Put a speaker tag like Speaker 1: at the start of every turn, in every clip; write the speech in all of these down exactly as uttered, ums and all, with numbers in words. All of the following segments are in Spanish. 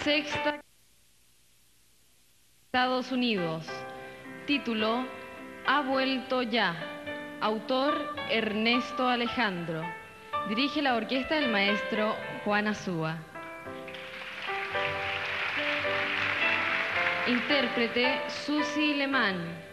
Speaker 1: Sexta, Estados Unidos. Título: Ha vuelto ya. Autor: Ernesto Alejandro. Dirige la orquesta del maestro Juan Azúa. Intérprete: Susi Lemán.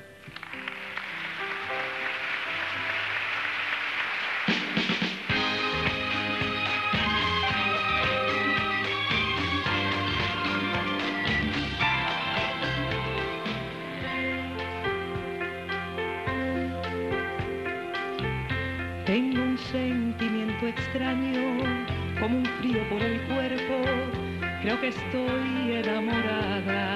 Speaker 2: Tengo un sentimiento extraño, como un frío por el cuerpo, creo que estoy enamorada.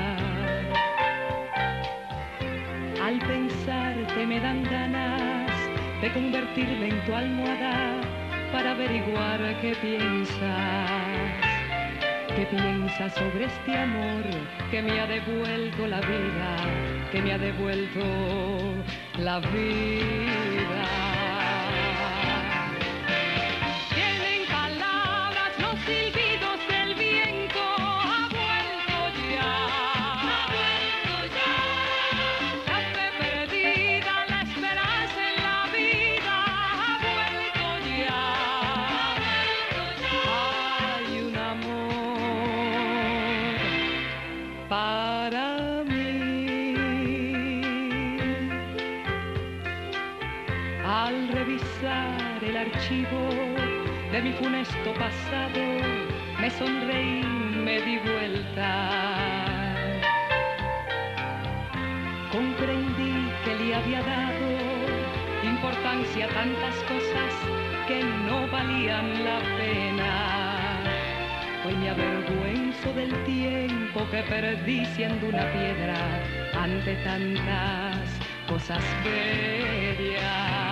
Speaker 2: Al pensarte me dan ganas de convertirme en tu almohada para averiguar qué piensas, qué piensas sobre este amor que me ha devuelto la vida, que me ha devuelto la vida. Para mí, al revisar el archivo de mi funesto pasado, me sonreí, me di vuelta. Comprendí que le había dado importancia a tantas cosas que no valían la pena. Hoy me avergüenzo del tiempo que perdí siendo una piedra ante tantas cosas bellas.